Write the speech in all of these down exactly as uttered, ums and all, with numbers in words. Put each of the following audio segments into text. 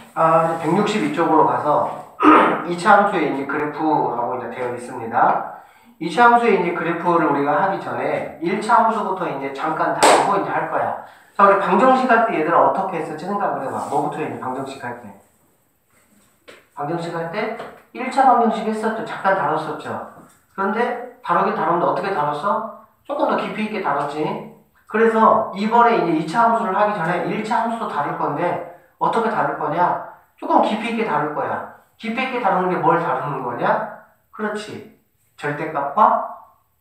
아, 이제 백육십이 쪽으로 가서 이 차 함수의 이제 그래프라고 이제 되어 있습니다. 이 차 함수의 이제 그래프를 우리가 하기 전에 일 차 함수부터 이제 잠깐 다루고 이제 할 거야. 자, 우리 방정식 할 때 얘들아 어떻게 했을지 생각을 해봐. 뭐부터 했니? 방정식 할 때. 방정식 할 때 일 차 방정식 했었죠. 잠깐 다뤘었죠. 그런데 다루긴 다뤘는데 어떻게 다뤘어? 조금 더 깊이 있게 다뤘지. 그래서 이번에 이제 이 차 함수를 하기 전에 일 차 함수도 다룰 건데 어떻게 다룰 거냐? 조금 깊이 있게 다룰 거야. 깊이 있게 다루는 게 뭘 다루는 거냐? 그렇지. 절대값과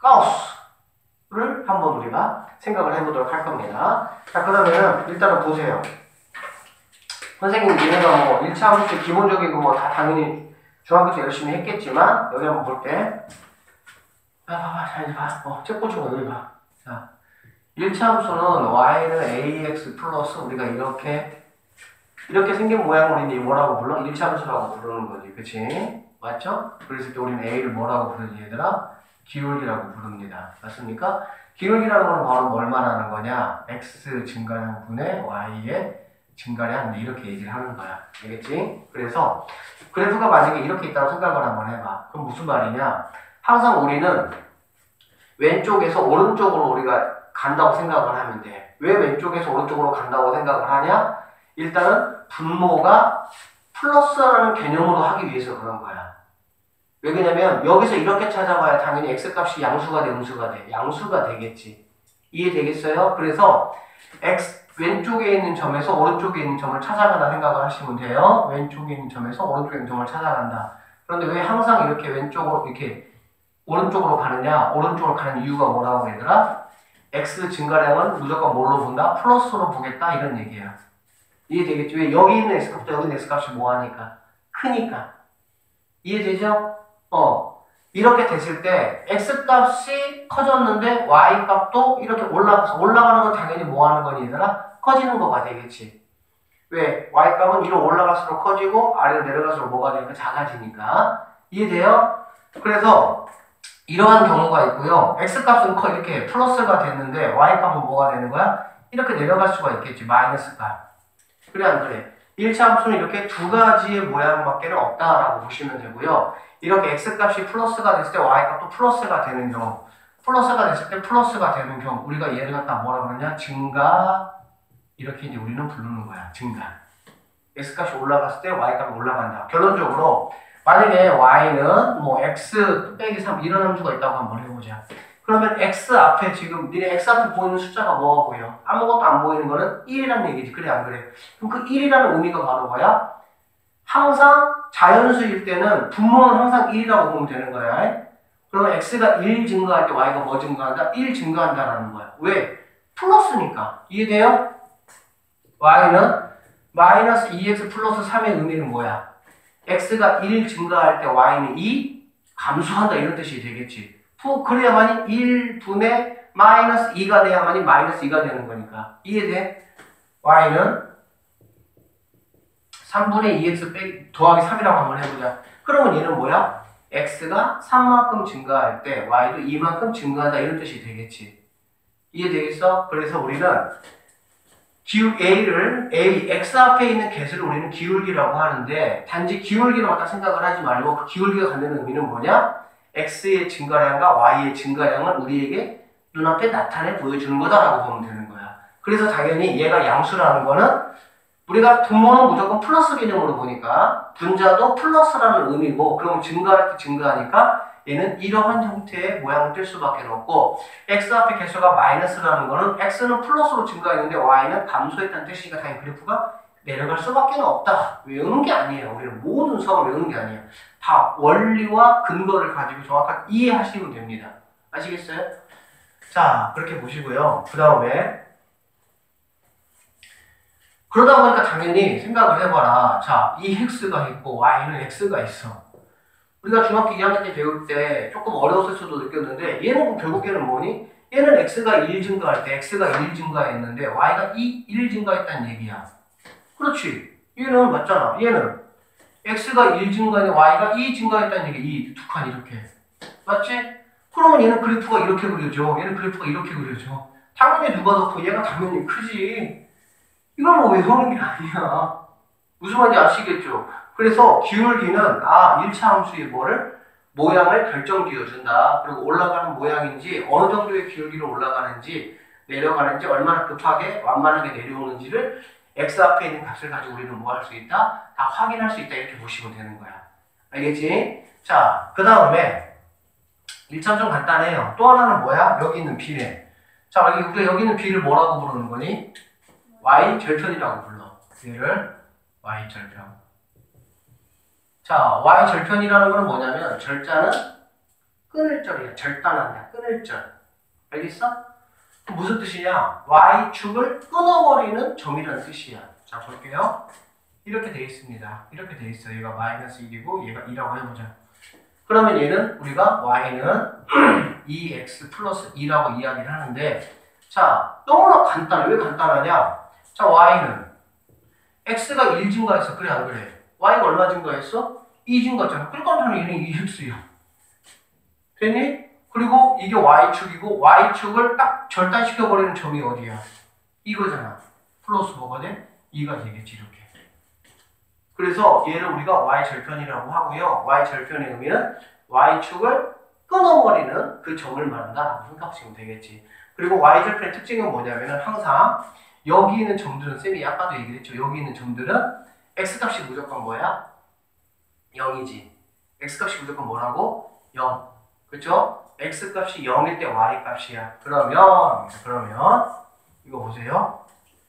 가우스를 한번 우리가 생각을 해보도록 할 겁니다. 자, 그러면 일단은 보세요. 선생님, 얘네가 뭐 일 차 함수 기본적인 거 뭐 다 당연히 중학교 때 열심히 했겠지만 여기 한번 볼게. 아, 봐봐, 잘 봐. 어, 책 보시고 여기 봐. 자, 일 차 함수는 y는 ax 플러스 우리가 이렇게 이렇게 생긴 모양을 이제 뭐라고 불러? 일 차 함수라고 부르는 거지. 그치? 맞죠? 그랬을 때 우리는 a를 뭐라고 부르지 얘들아? 기울기라고 부릅니다. 맞습니까? 기울기라는 건 바로 뭘 말하는 거냐? x 증가량 분의 y의 증가량 이렇게 얘기를 하는 거야. 알겠지? 그래서 그래프가 만약에 이렇게 있다고 생각을 한번 해봐. 그럼 무슨 말이냐? 항상 우리는 왼쪽에서 오른쪽으로 우리가 간다고 생각을 하면 돼. 왜 왼쪽에서 오른쪽으로 간다고 생각을 하냐? 일단은 분모가 플러스라는 개념으로 하기 위해서 그런 거야. 왜 그러냐면 여기서 이렇게 찾아봐야 당연히 x값이 양수가 돼, 음수가 돼. 양수가 되겠지. 이해되겠어요? 그래서 x 왼쪽에 있는 점에서 오른쪽에 있는 점을 찾아간다 생각을 하시면 돼요. 왼쪽에 있는 점에서 오른쪽에 있는 점을 찾아간다. 그런데 왜 항상 이렇게 왼쪽으로 이렇게 오른쪽으로 가느냐? 오른쪽으로 가는 이유가 뭐라고 얘들아? x 증가량은 무조건 뭘로 본다? 플러스로 보겠다 이런 얘기야. 이해되겠죠? 왜 여기 있는 x값보다 여기 있는 x값이 뭐하니까? 크니까. 이해되죠? 어. 이렇게 됐을 때 x값이 커졌는데 y값도 이렇게 올라가서 올라가는 건 당연히 뭐하는 거니 얘들아? 커지는 거가 되겠지. 왜? y값은 위로 올라갈수록 커지고 아래로 내려갈수록 뭐가 되니까 작아지니까. 이해돼요? 그래서 이러한 경우가 있고요. x값은 커 이렇게 플러스가 됐는데 y값은 뭐가 되는 거야? 이렇게 내려갈 수가 있겠지. 마이너스값. 그래 안 그래? 일 차 함수는 이렇게 두 가지의 모양밖에 없다라고 보시면 되고요. 이렇게 x값이 플러스가 됐을 때 y값도 플러스가 되는 경우, 플러스가 됐을 때 플러스가 되는 경우, 우리가 얘를 갖다 뭐라 그러냐? 증가. 이렇게 이제 우리는 부르는 거야. 증가. x값이 올라갔을 때 y값이 올라간다. 결론적으로 만약에 y는 뭐 x 빼기 삼 이런 함수가 있다고 한번 해보자. 그러면 x 앞에 지금 니네 x 앞에 보이는 숫자가 뭐가 보여? 아무것도 안 보이는 거는 일이라는 얘기지. 그래 안 그래? 그럼 그 일이라는 의미가 바로 뭐야? 항상 자연수일 때는 분모는 항상 일이라고 보면 되는 거야. 그러면 x가 일 증가할 때 y가 뭐 증가한다? 일 증가한다라는 거야. 왜? 플러스니까. 이해돼요? y는 마이너스 이 엑스 플러스 삼의 의미는 뭐야? x가 일 증가할 때 y는 이 감소한다 이런 뜻이 되겠지. 그래야만이 일 분의 마이너스 이가 돼야만이 마이너스 이가 되는 거니까. 이해돼? y는 삼분의 이 엑스 빼기 더하기 삼이라고 한번 해보자. 그러면 얘는 뭐야? x가 삼만큼 증가할 때 y도 이만큼 증가한다 이런 뜻이 되겠지. 이해되겠어? 그래서 우리는 기울 a를 a x 앞에 있는 개수를 우리는 기울기라고 하는데 단지 기울기로 갖다 생각을 하지 말고 그 기울기가 갖는 의미는 뭐냐? x의 증가량과 y의 증가량을 우리에게 눈앞에 나타내 보여주는 거다라고 보면 되는 거야. 그래서 당연히 얘가 양수라는 거는 우리가 분모는 무조건 플러스 개념으로 보니까 분자도 플러스라는 의미고 그럼 증가할 때 증가하니까 얘는 이러한 형태의 모양을 띌 수밖에 없고 x 앞에 개수가 마이너스라는 거는 x는 플러스로 증가했는데 y는 감소했다는 뜻이니까 당연히 그래프가 내려갈 수밖에 없다. 외우는 게 아니에요. 우리는 모든 수학을 외우는 게 아니에요. 다 원리와 근거를 가지고 정확하게 이해하시면 됩니다. 아시겠어요? 자, 그렇게 보시고요. 그 다음에 그러다 보니까 당연히 생각을 해봐라. 자, 이 x가 있고 y는 x가 있어. 우리가 중학교 이 학년 때 배울 때 조금 어려웠을 수도 느꼈는데 얘는 결국에는 뭐니? 얘는 x가 일 증가할 때 x가 일 증가했는데 y가 이, 일 증가했다는 얘기야. 그렇지. 얘는 맞잖아. 얘는 x가 일 증가했는데 y가 이 증가했다는 얘기. 이 두 칸 이렇게. 맞지? 그러면 얘는 그래프가 이렇게 그려져. 얘는 그래프가 이렇게 그려져. 당연히 누가 더 커? 얘가 당연히 크지. 이걸 뭐 외우는 게 아니야. 무슨 말인지 아시겠죠? 그래서 기울기는 아 일 차 함수의 뭐를? 모양을 결정지어준다. 그리고 올라가는 모양인지 어느 정도의 기울기로 올라가는지 내려가는지 얼마나 급하게 완만하게 내려오는지를 x 앞에 있는 값을 가지고 우리는 뭐 할 수 있다? 다 확인할 수 있다. 이렇게 보시면 되는 거야. 알겠지? 자, 그 다음에 일 차는 좀 간단해요. 또 하나는 뭐야? 여기 있는 b네. 자, 우리가 여기 있는 b를 뭐라고 부르는 거니? y절편이라고 불러. 얘를 y절편. 자, y절편이라는 건 뭐냐면 절자는 끊을 절이야. 절단한다. 끊을 절. 알겠어? 무슨 뜻이냐? y축을 끊어버리는 점이라는 뜻이야. 자, 볼게요. 이렇게 돼 있습니다. 이렇게 돼 있어. 얘가 마이너스 일이고 얘가 이라고 해보자. 그러면 얘는 우리가 y는 이 엑스 플러스 이라고 이야기를 하는데 자, 너무나 간단해. 왜 간단하냐? 자, y는 x가 일 증가했어. 그래 안 그래? y가 얼마 증가했어? 이 증가했잖아. 그러니까 저는 얘는 이 엑스야. 됐니? 그리고 이게 y축이고 y축을 딱 절단시켜버리는 점이 어디야? 이거잖아. 플러스 뭐가 돼? 이가 되겠지 이렇게. 그래서 얘를 우리가 y절편이라고 하고요. y절편의 의미는 y축을 끊어버리는 그 점을 말한다라고 생각하시면 되겠지. 그리고 y절편의 특징은 뭐냐면 항상 여기 있는 점들은 쌤이 아까도 얘기를 했죠. 여기 있는 점들은 x값이 무조건 뭐야? 영이지. x값이 무조건 뭐라고? 영. 그쵸? x값이 영일 때 y값이야. 그러면 그러면 이거 보세요.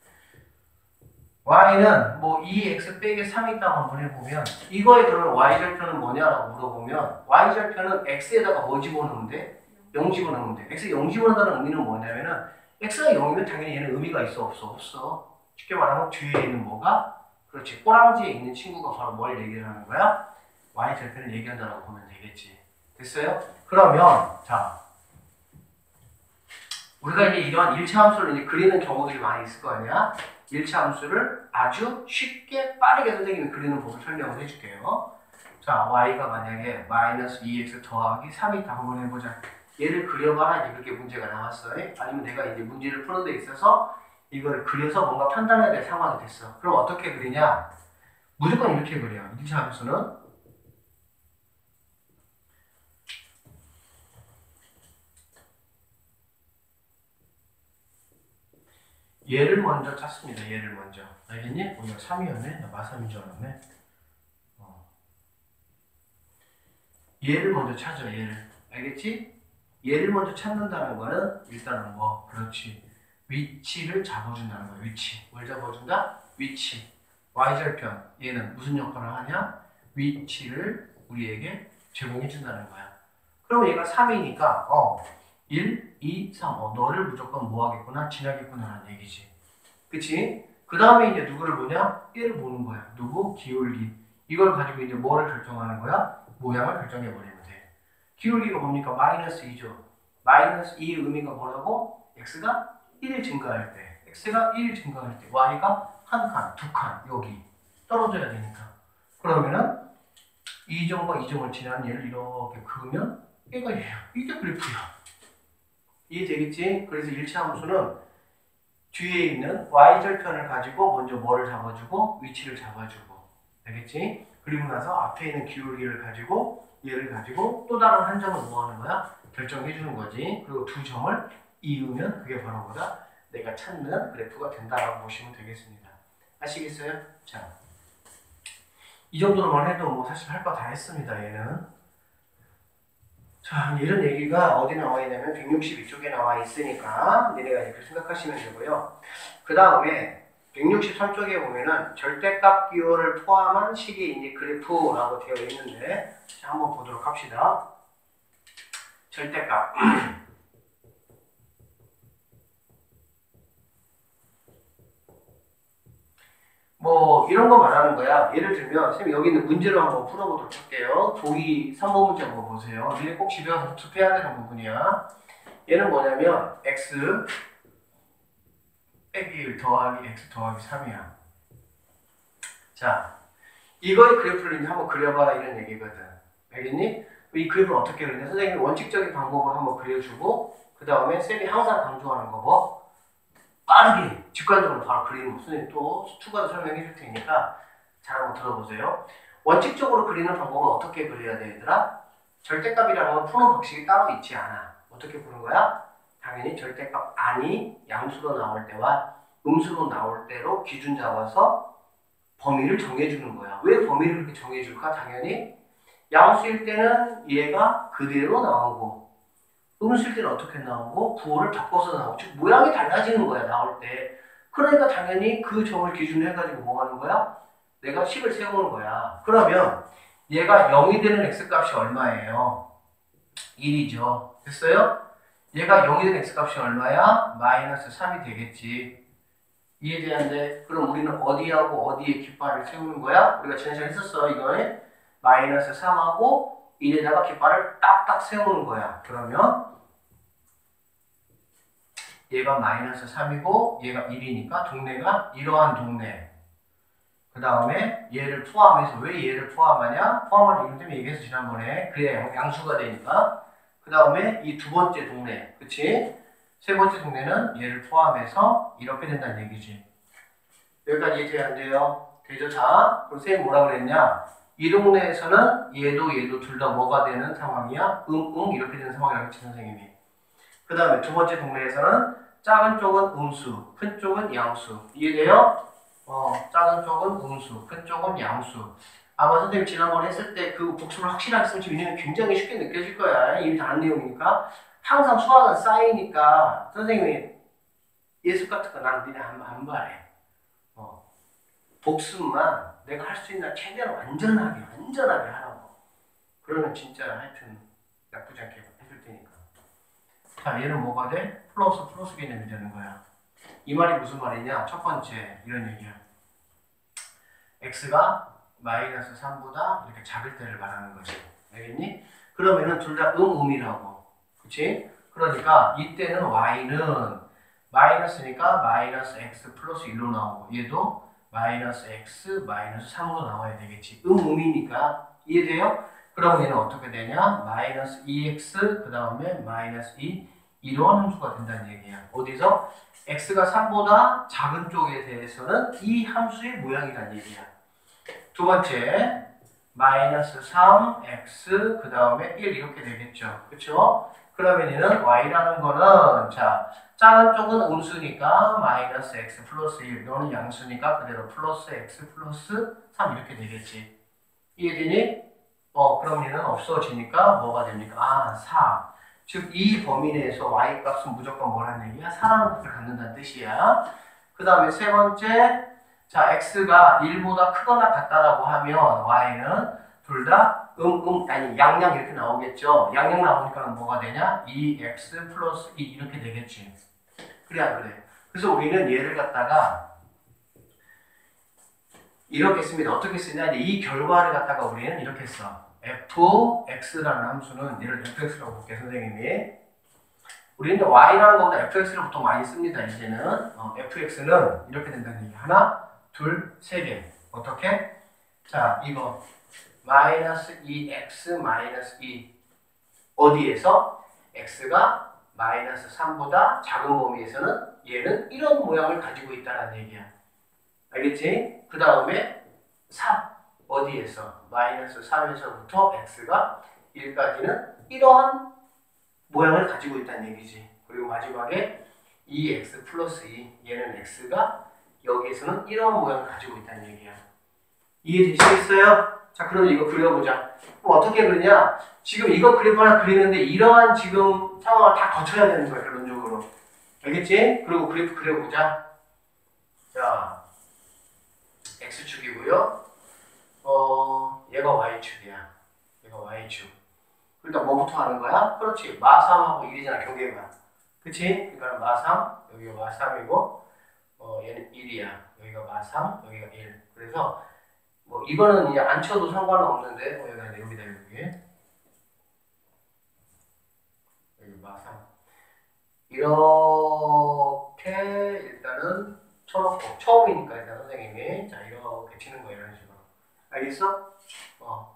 y는 뭐 이 엑스 빼기 삼이 있다고 한번 해보면 이거에 그러면 y절편은 뭐냐라고 물어보면 y절편은 x에다가 뭐 집어넣으면 돼? 영 집어넣으면 돼. x 영 집어넣는다는 의미는 뭐냐면은 x가 영이면 당연히 얘는 의미가 있어 없어? 없어. 쉽게 말하면 뒤에 있는 뭐가? 그렇지. 꼬랑지에 있는 친구가 바로 뭘 얘기를 하는 거야? y절편을 얘기한다라고 보면 되겠지. 됐어요? 그러면 자 우리가 이제 이러한 일 차 함수를 이제 그리는 경우들이 많이 있을 거 아니야? 일 차 함수를 아주 쉽게 빠르게 선생님이 그리는 법을 설명을 해줄게요. 자, y가 만약에 마이너스 이 엑스 더하기 삼이 있다 한번 해보자. 얘를 그려봐라. 이제 그렇게 문제가 나왔어요. 아니면 내가 이제 문제를 푸는 데 있어서 이걸 그려서 뭔가 판단해야 될 상황이 됐어. 그럼 어떻게 그리냐? 무조건 이렇게 그려. 일 차 함수는 얘를 먼저 찾습니다. 얘를 먼저. 알겠니? 오늘 삼이었네? 나 마삼인 줄 알았네. 어. 얘를 먼저 찾아, 얘를. 알겠지? 얘를 먼저 찾는다는 거는 일단은 뭐, 그렇지. 위치를 잡아준다는 거야, 위치. 뭘 잡아준다? 위치. y절편. 얘는 무슨 역할을 하냐? 위치를 우리에게 제공해준다는 거야. 그럼 얘가 삼이니까, 어. 일, 이, 삼. 어, 너를 무조건 뭐 하겠구나? 지나겠구나 라는 얘기지. 그치? 그 다음에 이제 누구를 보냐? 얘를 보는 거야. 누구? 기울기. 이걸 가지고 이제 뭐를 결정하는 거야? 모양을 결정해버리면 돼. 기울기가 뭡니까? 마이너스 이죠. 마이너스 이의 의미가 뭐라고? x가 일 증가할 때. x가 일 증가할 때. y가 한 칸, 두 칸, 여기. 떨어져야 되니까. 그러면은 이 점과 이 점을 지나는 얘를 이렇게 그으면 얘가 얘야. 이게 그래프야. 이해되겠지? 그래서 일 차 함수는 뒤에 있는 y절편을 가지고 먼저 뭐를 잡아주고 위치를 잡아주고 알겠지? 그리고 나서 앞에 있는 기울기를 가지고 얘를 가지고 또 다른 한 점을 뭐 하는 거야? 결정해 주는 거지. 그리고 두 점을 이으면 그게 바로 뭐다? 내가 찾는 그래프가 된다라고 보시면 되겠습니다. 아시겠어요? 자, 이 정도로만 해도 뭐 사실 할 거 다 했습니다. 얘는. 자, 이런 얘기가 어디 나와 있냐면 백육십이 쪽에 나와 있으니까 얘네가 이렇게 생각하시면 되고요. 그 다음에 백육십삼 쪽에 보면은 절대값 기호를 포함한 식이 이제 그래프라고 되어 있는데 자, 한번 보도록 합시다. 절대값. 뭐 이런 거 말하는 거야. 예를 들면 선생님 여기 있는 문제를 한번 풀어보도록 할게요. 보기 삼 번 문제 한번 보세요. 니네 꼭 집에 가서 투표해야 되는 부분이야. 얘는 뭐냐면 x 빼기 일 더하기 x 더하기 삼이야. 자, 이거의 그래프를 이제 한번 그려봐라 이런 얘기거든. 알겠니? 이 그래프를 어떻게 그리냐? 선생님이 원칙적인 방법으로 한번 그려주고 그 다음에 쌤이 항상 강조하는 거 뭐? 빠르게 직관적으로 바로 그리는 거 선생님 또 추가로 설명해 줄 테니까 잘 한번 들어보세요. 원칙적으로 그리는 방법은 어떻게 그려야 돼, 얘들아? 절대값이라는 건 푸는 방식이 따로 있지 않아. 어떻게 푸는 거야? 당연히 절대값 아니 양수로 나올 때와 음수로 나올 때로 기준 잡아서 범위를 정해주는 거야. 왜 범위를 그렇게 정해줄까? 당연히 양수일 때는 얘가 그대로 나오고 음수일 때는 어떻게 나오고 부호를 바꿔서 나오고 즉 모양이 달라지는 거야, 나올 때. 그러니까 당연히 그 점을 기준으로 해가지고 뭐 하는 거야? 내가 식을 세우는 거야. 그러면 얘가 영이 되는 x값이 얼마예요? 일이죠. 됐어요? 얘가 영이 되는 x값이 얼마야? 마이너스 삼이 되겠지. 이해되는데? 그럼 우리는 어디하고 어디에 깃발을 세우는 거야? 우리가 지난 시간에 했었어. 이거에 마이너스 삼하고 일에다가 깃발을 딱딱 세우는 거야. 그러면 얘가 마이너스 삼이고 얘가 일이니까 동네가 이러한 동네. 그 다음에 얘를 포함해서, 왜 얘를 포함하냐? 포함하는 이유 때문에 얘기해서 지난번에. 그래야 양수가 되니까. 그 다음에 이 두 번째 동네. 그치? 세 번째 동네는 얘를 포함해서 이렇게 된다는 얘기지. 여기까지 이해돼야 안 돼요? 되죠? 자, 그럼 쌤이 뭐라고 그랬냐? 이 동네에서는 얘도 얘도 둘 다 뭐가 되는 상황이야? 응, 응, 이렇게 되는 상황이라고 했지, 선생님이. 그 다음에 두 번째 동네에서는 작은 쪽은 음수, 큰 쪽은 양수. 이해돼요? 어, 작은 쪽은 음수, 큰 쪽은 양수. 아마 선생님 지난번에 했을 때 그 복습을 확실하게 쓰면 지금 굉장히 쉽게 느껴질 거야. 이미 다 안 내용이니까. 항상 수학은 쌓이니까 선생님이 예습 같은 거 난 니네 안, 안 바래. 어, 복습만 내가 할 수 있는 최대한 완전하게, 완전하게 하라고. 그러면 진짜 하여튼 나쁘지 않게 해줄 테니까. 자, 얘는 뭐가 돼? 플러스 플러스 개념이 되는 거야. 이 말이 무슨 말이냐? 첫 번째, 이런 얘기야. x가 마이너스 삼보다 이렇게 작을 때를 말하는 거지. 알겠니? 그러면은 둘 다 음, 음이라고. 그치? 그러니까 이때는 y는 마이너스니까 마이너스 x 플러스 일로 나오고 얘도 마이너스 x 마이너스 삼으로 나와야 되겠지. 음, 음이니까. 이해돼요? 그럼 얘는 어떻게 되냐? 마이너스 이 엑스 그 다음에 마이너스 이 이러한 함수가 된다는 얘기야. 어디서? x가 삼보다 작은 쪽에 대해서는 이 함수의 모양이라는 얘기야. 두 번째, 마이너스 삼 엑스 그 다음에 일 이렇게 되겠죠. 그쵸? 그러면 얘는 y라는 거는 자 작은 쪽은 음수니까 마이너스 x 플러스 일, 너는 양수니까 그대로 플러스 x 플러스 삼 이렇게 되겠지. 이해되니? 어 그럼 얘는 없어지니까 뭐가 됩니까? 아 사. 즉 이 범위 내에서 y 값은 무조건 뭐라는 얘기야? 사라는 값을 갖는다는 뜻이야. 그 다음에 세 번째, 자 x가 일보다 크거나 같다라고 하면 y는 둘 다 음, 음, 아니 양양 이렇게 나오겠죠. 양양 나오니까 뭐가 되냐? 이 엑스 플러스 이 이렇게 되겠지. 그래 안 그래? 그래서 우리는 얘를 갖다가 이렇게 씁니다. 어떻게 쓰냐? 이 결과를 갖다가 우리는 이렇게 써. fx라는 함수는 얘를 fx라고 볼게 선생님이. 우리는 y라는 거보다 fx를 보통 많이 씁니다. 이제는 어, fx는 이렇게 된다는 얘기. 하나, 둘, 세 개. 어떻게? 자 이거 마이너스 이 엑스 마이너스 이 어디에서? x가 마이너스 삼보다 작은 범위에서는 얘는 이런 모양을 가지고 있다는 얘기야. 알겠지? 그 다음에 사 어디에서? 마이너스 삼에서부터 x가 일까지는 이러한 모양을 가지고 있다는 얘기지. 그리고 마지막에 이 엑스 플러스 이 얘는 x가 여기에서는 이러한 모양을 가지고 있다는 얘기야. 이해되시겠어요? 자 그럼 이거 그려보자. 그럼 어떻게 그리냐? 지금 이거 그리거나 그리는데 이러한 지금 상황을 다 거쳐야 되는 거야 결론적으로. 알겠지? 그리고 그래프 그려보자. 자 x축이고요. 어 얘가 y축이야. 얘가 y축. 일단 뭐부터 하는 거야? 그렇지. 마삼하고 일이잖아 경계가. 그치? 그러니까 마삼 여기가 마삼이고 어 얘는 일이야. 여기가 마삼 여기가 일. 그래서 뭐 이거는 이제 안 쳐도 상관은 없는데 뭐 여기다 여기다 여기 여기 마삼 이렇게 일단은 쳐놓고 처음이니까 일단 선생님이 자 이렇게 치는 거야 이런 식으로. 알겠어? 어.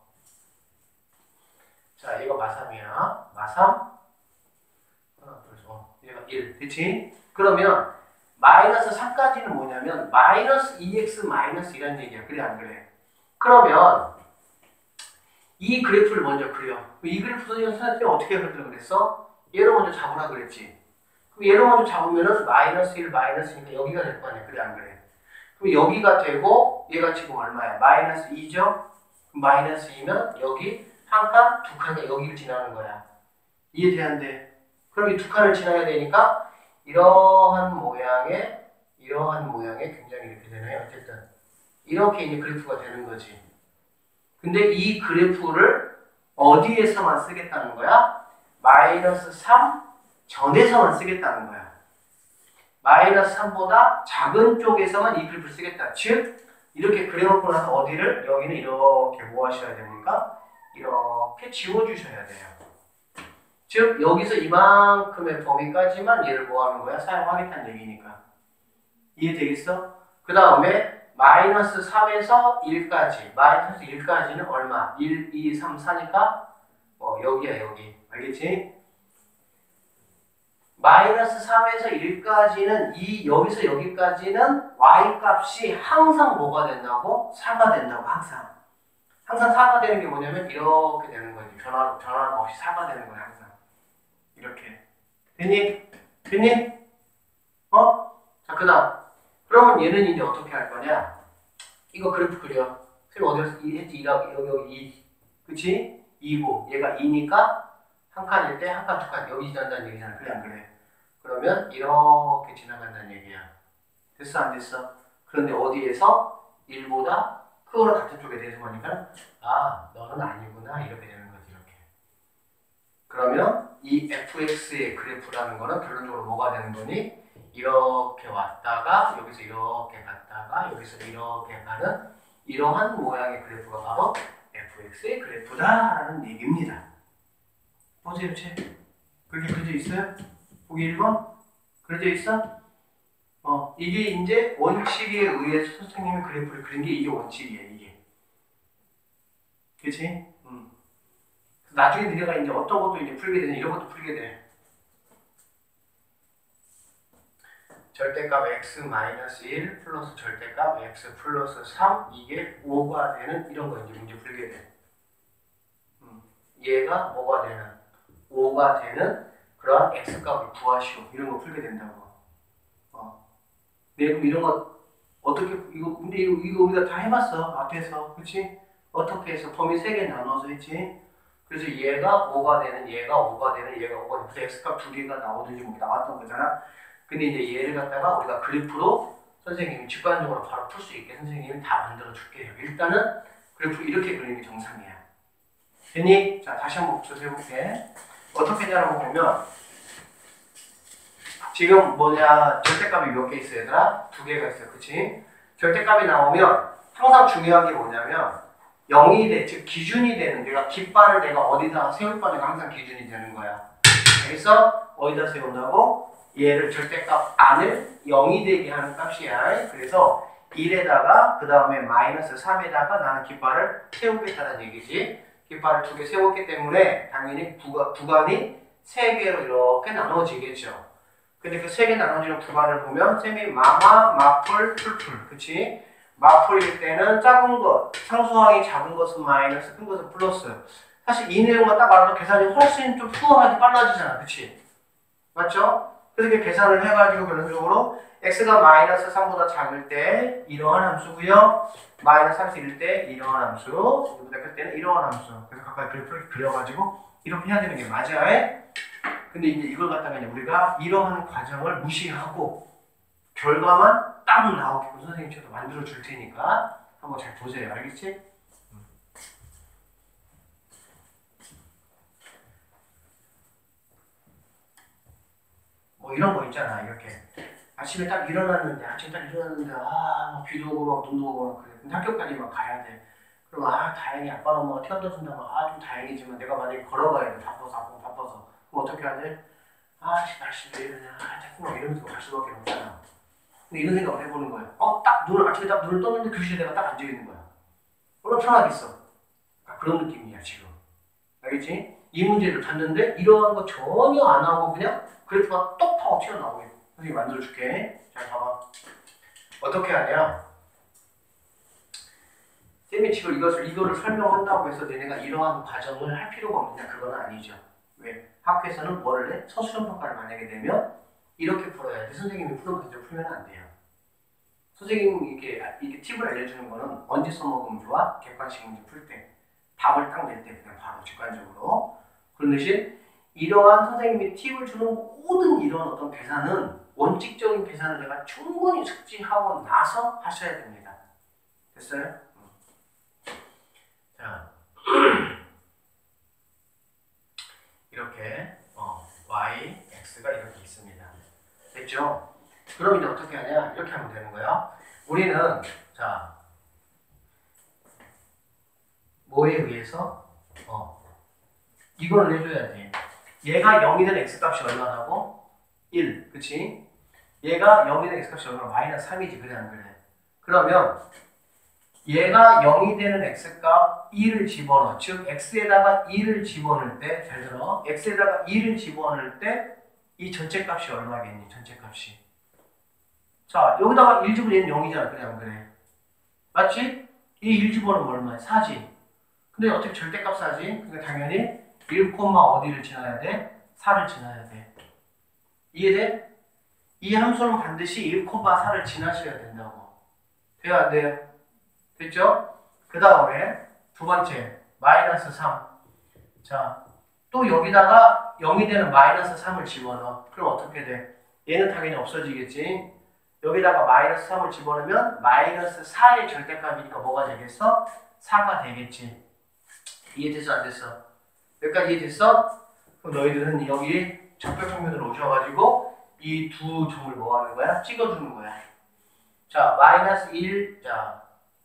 자 이거 마삼이야. 마삼 하나 둘 셋 어. 얘가 일. 그치? 그러면 마이너스 삼까지는 뭐냐면 마이너스 이 엑스 마이너스 이라는 얘기야. 그래 안 그래? 그러면 이 그래프를 먼저 그려. 이 그래프 선생님이 어떻게 그리려고 그랬어? 얘를 먼저 잡으라 그랬지. 그럼 얘를 먼저 잡으면은 마이너스 일, 마이너스니까 여기가 될 거 아니야. 그래 안 그래? 그럼 여기가 되고 얘가 지금 얼마야? 마이너스 이죠? 마이너스 이면 여기 한 칸, 두 칸이 여기를 지나는 거야. 이해되는데? 그럼 이 두 칸을 지나야 되니까 이러한 모양의 이러한 모양의 굉장히 이렇게 되나요? 어쨌든 이렇게 이제 그래프가 되는 거지. 근데 이 그래프를 어디에서만 쓰겠다는 거야? 마이너스 삼 전에서만 쓰겠다는 거야. 마이너스 삼보다 작은 쪽에서만 이 그래프를 쓰겠다. 즉 이렇게 그려놓고 나서 어디를? 여기는 이렇게 뭐 하셔야 됩니까? 이렇게 지워주셔야 돼요. 즉 여기서 이만큼의 범위까지만 얘를 뭐 하는 거야? 사용하겠다는 얘기니까. 이해되겠어? 그 다음에 마이너스 삼에서 일까지 마이너스 일까지는 얼마? 일, 이, 삼, 사니까 어, 여기야 여기. 알겠지? 마이너스 삼에서 일까지는 이 여기서 여기까지는 y-값이 항상 뭐가 된다고? 사가 된다고 항상. 항상 사가 되는 게 뭐냐면 이렇게 되는 거지. 변화, 변화가 없이 사가 되는 거야 항상. 이렇게. 됐니? 됐니? 어? 자, 그 다음. 그러면 얘는 이제 어떻게 할 거냐? 이거 그래프 그려. 그럼 어디서 이 했지? 이라고 여기 여기 이. 그치? 이고 얘가 이니까 한 칸일 때 한 칸, 두 칸 여기 지난다는 얘기잖아. 그래 안 그래? 그러면 이렇게 지나간다는 얘기야. 됐어 안 됐어? 그런데 어디에서 일보다 크거나 같은 쪽에 대해서 보니까 아 너는 아니구나 이렇게 되는 거지. 이렇게. 그러면 이 에프엑스의 그래프라는 거는 결론적으로 뭐가 되는 거니? 이렇게 왔다가 여기서 이렇게 갔다가 여기서 이렇게 가는 이러한 모양의 그래프가 바로 에프엑스의 그래프다라는 얘기입니다. 보세요, 책. 그렇게 그려져 있어요? 보기 일 번? 그려져 있어? 어, 이게 이제 원칙에 의해서 선생님이 그래프를 그린 게 이게 원칙이야, 이게. 그치? 음. 나중에 너네가 이제 어떤 것도 이제 풀게 되냐, 이런 것도 풀게 돼. 절대값 x 일 플러스 절대값 x 플러스 삼 이게 오가 되는 이런 거 이제 문제 풀게 돼. 음. 얘가 뭐가 되는 오가 되는 그러한 x값을 구하시오. 이런 거 풀게 된다고. 어. 네, 그럼 이런 거 어떻게 이거 근데 이거, 이거 우리가 다 해봤어 앞에서. 그렇지? 어떻게 해서 범위 세 개 나눠서 했지? 그래서 얘가 오가 되는 얘가 오가 되는 얘가 오가 되는 x값 두 개가 나오든지 뭐 나왔던 거잖아. 근데 이제 얘를 갖다가 우리가 그래프로 선생님이 직관적으로 바로 풀 수 있게 선생님이 다 만들어 줄게요. 일단은 그래프 이렇게 그리는 게 정상이야. 됐니? 자, 다시 한번 복습해 볼게. 어떻게 되냐고 보면 지금 뭐냐 절대값이 몇 개 있어 얘들아? 두 개가 있어. 그치? 절대값이 나오면 항상 중요한 게 뭐냐면 영이 돼, 즉 기준이 되는 내가 깃발을 내가 어디다 세울 거냐가 항상 기준이 되는 거야. 그래서 어디다 세운다고? 얘를 절대값 안을 영이 되게 하는 값이야. 그래서 일에다가 그 다음에 마이너스 삼에다가 나는 깃발을 세우겠다는 얘기지. 깃발을 두 개 세웠기 때문에 당연히 구가, 구간이 세 개로 이렇게 나눠지겠죠. 근데 그 세 개 나눠지는 구간을 보면 쌤이 마마, 마풀, 풀풀. 그치? 마풀일 때는 작은 것, 상수항이 작은 것은 마이너스, 큰 것은 플러스. 사실 이 내용만 딱 알아도 계산이 훨씬 좀 수월하게 빨라지잖아. 그치? 맞죠? 그렇게 계산을 해가지고 결론적으로 x가 마이너스 삼보다 작을 때 이러한 함수고요. 마이너스 삼에서 일 때 이러한 함수. 이보다 클 때는 이러한 함수. 그래서 각각 그래프를 그려가지고 이렇게 해야 되는 게 맞아. 근데 이제 이걸 갖다가 이제 우리가 이러한 과정을 무시하고 결과만 딱 나오게끔 선생님이 저도 만들어 줄 테니까 한번 잘 보세요. 알겠지? 뭐 이런 거 있잖아. 이렇게 아침에 딱 일어났는데 아침에 딱 일어났는데 아 비도 오고 막 눈도 오고 막 그래. 근데 학교까지 막 가야 돼. 그럼 아 다행히 아빠는 엄마가 태워다 준다면 아 좀 다행이지만 내가 만약에 걸어가야 돼. 바빠서 아빠 바빠서 그럼 어떻게 해야 돼? 아 날씨 왜 이러냐. 아 자꾸 막 이러면서 갈 수밖에 없잖아. 근데 이런 생각을 해보는 거야. 어 딱 눈을 아침에 딱 눈을 떴는데 교실에 내가 딱 앉아 있는 거야. 얼마나 편하겠어. 그러니까 그런 느낌이야 지금. 알겠지? 이 문제를 봤는데 이러한 거 전혀 안 하고 그냥 그래프가 똑 하고 튀어나오게 선생님이 만들어줄게. 잘 봐봐. 어떻게 하냐? 쌤이 지금 이것을, 이거를 설명한다고 해서 너네가 이러한 과정을 할 필요가 없느냐? 그건 아니죠. 왜? 학교에서는 뭐를 해? 서술형 평가를 만약에 되면 이렇게 풀어야 돼. 선생님이 푸는 문제 풀면 안 돼요. 선생님이 이렇게, 이렇게 팁을 알려주는 거는 언제 써먹으면 좋아? 객관식 문제 풀 때. 답을 딱 낼 때 그냥 바로 직관적으로. 그런 대신 이러한 선생님이 팁을 주는 모든 이런 어떤 계산은 원칙적인 계산을 내가 충분히 숙지하고 나서 하셔야 됩니다. 됐어요? 자, 이렇게 어, y, x가 이렇게 있습니다. 됐죠? 그럼 이제 어떻게 하냐? 이렇게 하면 되는 거야. 우리는 자 뭐에 의해서 어 이걸 내줘야 돼. 얘가 영이 된 x값이 얼마라고? 일, 그치? 얘가 영이 된 x값이 얼마? 마이너스 삼이지, 그래 안 그래? 그러면 얘가 영이 되는 x값 일을 집어넣어. 즉 x에다가 일을 집어넣을 때, 잘 들어, x에다가 일을 집어넣을 때 이 전체 값이 얼마겠니? 전체 값이. 자, 여기다가 일 집어넣으면 얘는 영이잖아, 그래 안 그래? 맞지? 이 일 집어넣으면 얼마야? 사지. 근데 어떻게 절대값 사지? 그러니까 당연히 일, 어디를 지나야 돼? 사를 지나야 돼. 이해돼? 이 함수는 반드시 일, 사를 지나셔야 된다고. 돼요, 안 돼요? 됐죠? 그 다음에 두 번째, 마이너스 삼. 자, 또 여기다가 영이 되는 마이너스 삼을 집어넣어. 그럼 어떻게 돼? 얘는 당연히 없어지겠지? 여기다가 마이너스 삼을 집어넣으면 마이너스 사의 절대값이니까 뭐가 되겠어? 사가 되겠지. 이해됐어, 안 됐어? 여기까지 이해됐어? 그럼 너희들은 여기 적벽정면으로 오셔가지고 이 두 점을 뭐 하는 거야? 찍어주는 거야. 자, 마이너스 일, 자,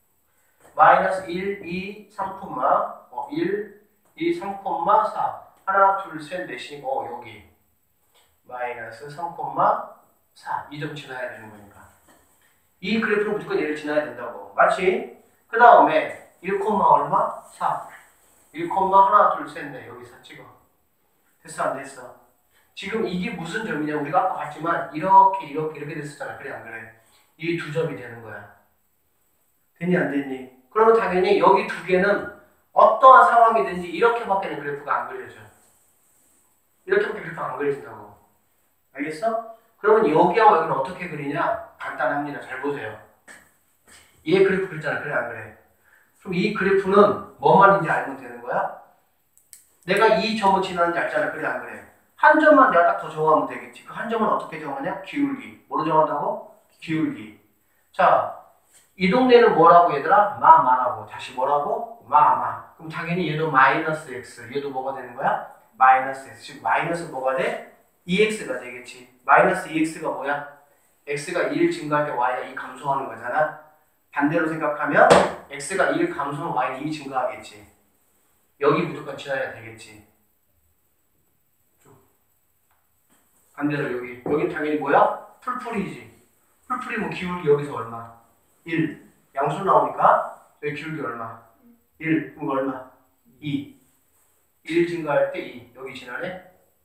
마이너스 일, 이, 삼, 어, 일, 이, 삼, 사. 하나, 둘, 셋, 넷이, 어, 여기. 마이너스 삼, 사. 이 점 지나야 되는 거니까. 이 그래프는 무조건 얘를 지나야 된다고. 맞지? 그 다음에 일, 얼마? 사. 일, 하나, 둘, 셋, 넷. 여기서 찍어. 됐어, 안 됐어? 지금 이게 무슨 점이냐? 우리가 아까 봤지만 이렇게, 이렇게, 이렇게 됐었잖아. 그래, 안 그래? 이 두 점이 되는 거야. 됐니, 안 됐니? 그러면 당연히 여기 두 개는 어떠한 상황이든지 이렇게밖에는 그래프가 안 그려져. 이렇게밖에 그래프가 안 그려진다고. 알겠어? 그러면 여기하고 여기는 어떻게 그리냐? 간단합니다. 잘 보세요. 얘 그래프 그렸잖아. 그래, 안 그래? 그럼 이 그래프는 뭐만인지 알면 되는 거야? 내가 이 점을 지나는지 알잖아. 그래, 안 그래? 한 점만 내가 딱 더 정하면 되겠지. 그 한 점은 어떻게 정하냐? 기울기. 뭐로 정한다고? 기울기. 자, 이 동네는 뭐라고 얘들아? 마, 마라고. 다시 뭐라고? 마, 마. 그럼 당연히 얘도 마이너스 x. 얘도 뭐가 되는 거야? 마이너스 x. 즉 마이너스 뭐가 돼? 이 엑스가 되겠지. 마이너스 이 엑스가 뭐야? x가 일 증가할 때 y가 이 감소하는 거잖아. 반대로 생각하면 x가 일 감소하면 y는 이 증가하겠지. 여기 무조건 지나야 되겠지. 반대로 여기. 여기는 당연히 뭐야? 풀풀이지. 풀풀이면 기울기 여기서 얼마? 일. 양수 나오니까 여기 기울기 얼마? 일. 그럼 얼마? 이. 일 증가할 때 이. 여기 지나네?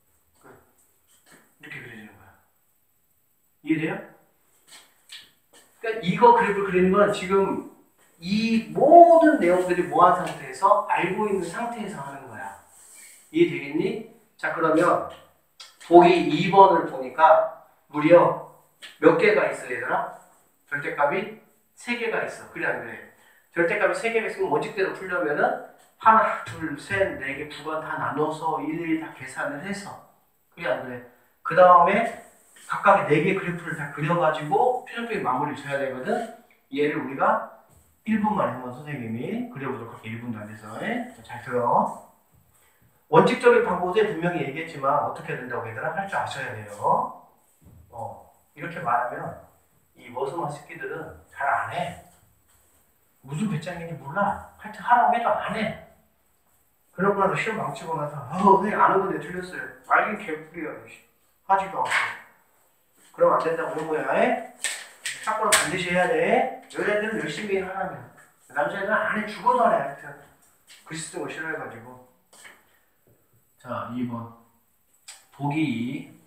이렇게 그려지는 거야. 이해돼요? 그러니까 이거 그래프를 그리는 건 지금 이 모든 내용들이 모한 상태에서 알고 있는 상태에서 하는 거야. 이해되겠니? 자, 그러면 보기 이 번을 보니까 무려 몇 개가 있어, 얘들아? 절대값이 세 개가 있어. 그래, 안 그래? 절대값이 세 개가 있으면 원칙대로 풀려면은 하나, 둘, 셋, 네 개, 두 번 다 나눠서 일일이 다 계산을 해서. 그래, 안 그래? 그 다음에 각각의 네 개의 그래프를 다 그려가지고 최종적인 마무리를 줘야 되거든. 얘를 우리가 일 분만 한번 선생님이 그려보도록 할게. 일 분도 안 돼서. 잘 들어. 원칙적인 방법에 분명히 얘기했지만 어떻게 된다고 얘들아? 할 줄 아셔야 돼요. 어, 이렇게 말하면 이 머스마 새끼들은 잘 안 해. 무슨 배짱인지 몰라. 하여튼 하라고 해도 안 해. 그러고 나서 시험 망치고 나서 어, 선생님 아는 건데 틀렸어요. 알긴 개뿔이야. 하지도 않고. 그럼 안 된다고 그런 거야. 에? 사건을 반드시 해야 돼. 여자애들은 열심히 하라면. 남자애들은 안 해. 죽어도 안 해. 하여튼. 글씨 쓰는 거 싫어해가지고. 자, 이 번. 보기 이.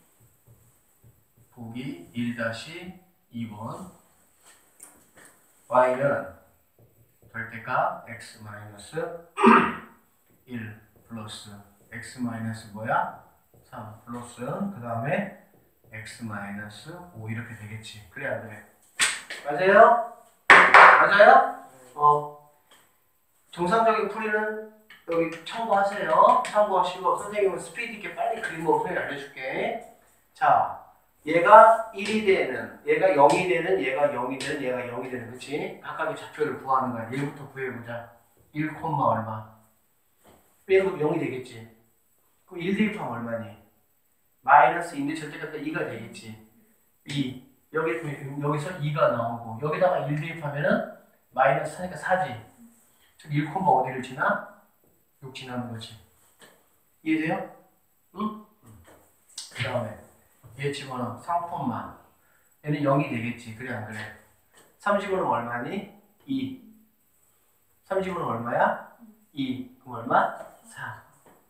보기 일 이 번. y는 절대값 x 마이너스 일 플러스 x 마이너스 뭐야? 삼 플러스 그 다음에 x 마이너스 오 이렇게 되겠지. 그래 안 그래? 맞아요? 맞아요? 어. 정상적인 풀이는 여기 참고하세요. 참고하시고 선생님은 스피드 있게 빨리 그림으로 선생님 알려줄게. 자, 얘가 일이 되는, 얘가 영이 되는, 얘가 영이 되는, 얘가 영이 되는, 그치? 각각의 좌표를 구하는 거야. 얘부터 구해보자. 일, 얼마? 얘는 영이 되겠지. 그럼 일 대입하면 얼마니? 마이너스 이인데 절대값 이가 되겠지. 이. 여기, 여기서 이가 나오고, 여기다가 일 대입하면은 마이너스 사니까 사지. 즉 일, 어디를 지나? 육 지나는 거지. 이해돼요? 응? 그 다음에 얘 집어넣어. 삼, 얘는 영이 되겠지. 그래 안 그래? 삼 집어넣으면 얼마니? 이. 삼 집어넣으면 얼마야? 이. 그럼 얼마? 사.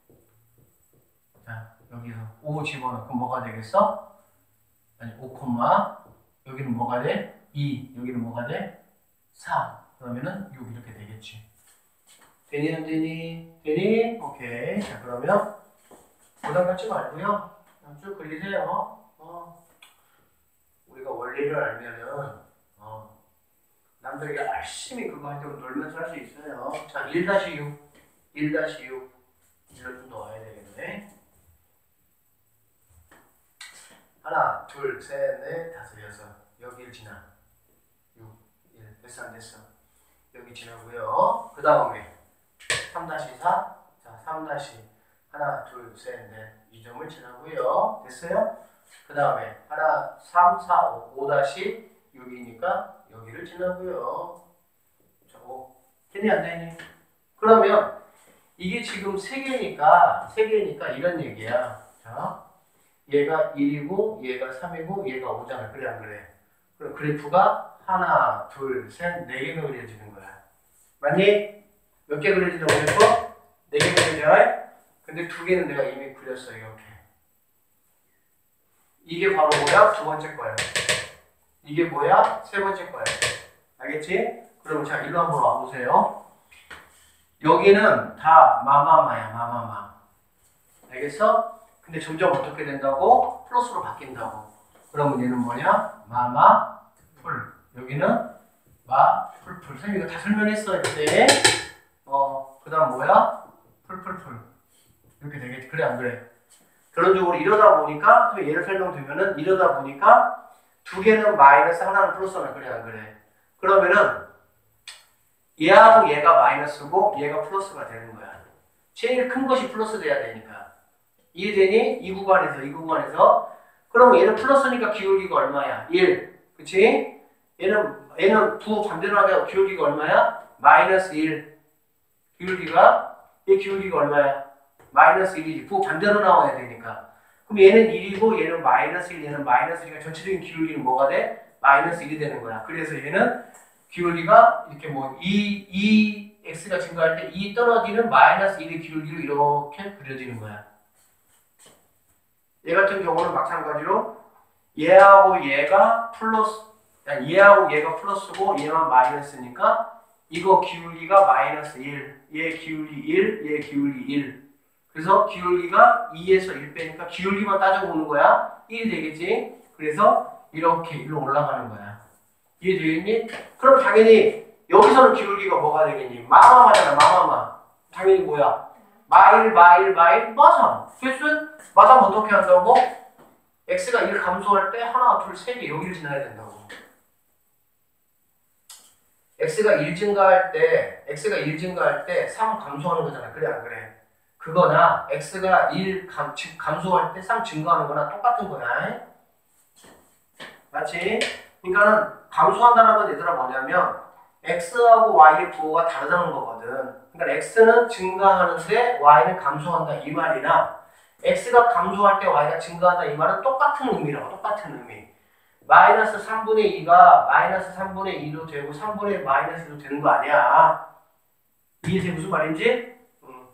자, 여기서 오 집어넣어. 그럼 뭐가 되겠어? 아니, 오, 여기는 뭐가 돼? 이. 여기는 뭐가 돼? 사. 그러면은 육 이렇게 되겠지. 되니 안 되니? 되니? 오케이. 자, 그러면 부담 갖지 말고요. 쭉 그리세요. 어. 우리가 원리를 알면은 어. 남들이 열심히 그거 할 때 놀면서 할 수 있어요. 자, 일 육. 일 육. 이걸 좀 넣어야 되겠네. 하나, 둘, 셋, 넷, 다섯, 여섯. 여기를 지나. 육, 일. 됐어, 안 됐어? 여기 지나고요. 그 다음에 삼 사. 자, 삼 하나, 둘, 셋, 넷. 이 점을 지나고요. 됐어요? 그 다음에 하나, 삼, 사, 오. 오 육이니까 여기를 지나고요. 자, 오. 되니 안 되니? 그러면 이게 지금 세 개니까 세 개니까 이런 얘기야. 자, 얘가 일이고 얘가 삼이고 얘가 오잖아. 그래 안 그래? 그럼 그래프가 하나, 둘, 셋, 네 개가 그려지는 거야. 맞니? 몇 개 그려지는 그래프? 네 개 그려져. 근데 두 개는 내가 이미 그렸어. 이렇게. 이게 바로 뭐야? 두 번째 거야. 이게 뭐야? 세 번째 거야. 알겠지? 그럼 자, 일로 한번 와보세요. 여기는 다 마마마야. 마마마. 알겠어? 근데 점점 어떻게 된다고? 플러스로 바뀐다고. 그러면 얘는 뭐냐? 마마 풀. 여기는 마 풀풀. 선생님 이거 다 설명했어. 이때. 어, 그 다음 뭐야? 풀풀풀. 이렇게 되겠지. 그래 안 그래? 결론적으로 이러다 보니까 예를 설명드리면은 이러다 보니까 두 개는 마이너스 하나는 플러스나 그래 안 그래? 그러면은 얘하고 얘가 마이너스고 얘가 플러스가 되는 거야. 제일 큰 것이 플러스 돼야 되니까. 이해되니? 이 구간에서 이 구간에서 그러면 얘는 플러스니까 기울기가 얼마야? 일. 그치? 얘는 얘는 부 반대로 하면 기울기가 얼마야? 마이너스 일. 기울기가 얘 기울기가 얼마야? 마이너스 일이지. 부 반대로 나와야 되니까. 그럼 얘는 일이고 얘는 마이너스 일, 얘는 마이너스 일이니까 전체적인 기울기는 뭐가 돼? 마이너스 일이 되는 거야. 그래서 얘는 기울기가 이렇게 뭐 이, 이 x가 증가할 때 이 떨어지는 마이너스 일의 기울기로 이렇게 그려지는 거야. 얘 같은 경우는 마찬가지로 얘하고 얘가 플러스, 아니 얘하고 얘가 플러스고 얘만 마이너스니까 이거 기울기가 마이너스 일, 얘 기울기 일, 얘 기울기 일. 그래서 기울기가 이에서 일 빼니까 기울기만 따져보는 거야. 일이 되겠지? 그래서 이렇게 일로 올라가는 거야. 이해되겠니? 그럼 당연히 여기서는 기울기가 뭐가 되겠니? 마마마잖아. 마마마. 당연히 뭐야? 마일 마일 마일 마삼. 됐어? 마삼 어떻게 한다고? x가 일 감소할 때 하나, 둘, 세 개 여기를 지나야 된다고. x가 일 증가할 때 x가 일 증가할 때 삼 감소하는 거잖아. 그래 안 그래? 그거나 x가 일 감, 감소할 때 삼 증가하는 거나 똑같은 거야. 맞지? 그러니까는 감소한다는 건 얘들아 뭐냐면 x하고 y의 부호가 다르다는 거거든. 그러니까 x는 증가하는데 y는 감소한다 이 말이나 x가 감소할 때 y가 증가한다 이 말은 똑같은 의미라고. 똑같은 의미. 마이너스 삼분의 이가 마이너스 삼분의 이도 되고 삼분의 마이너스 이도 되는 거 아니야. 이해돼 무슨 말인지? 음.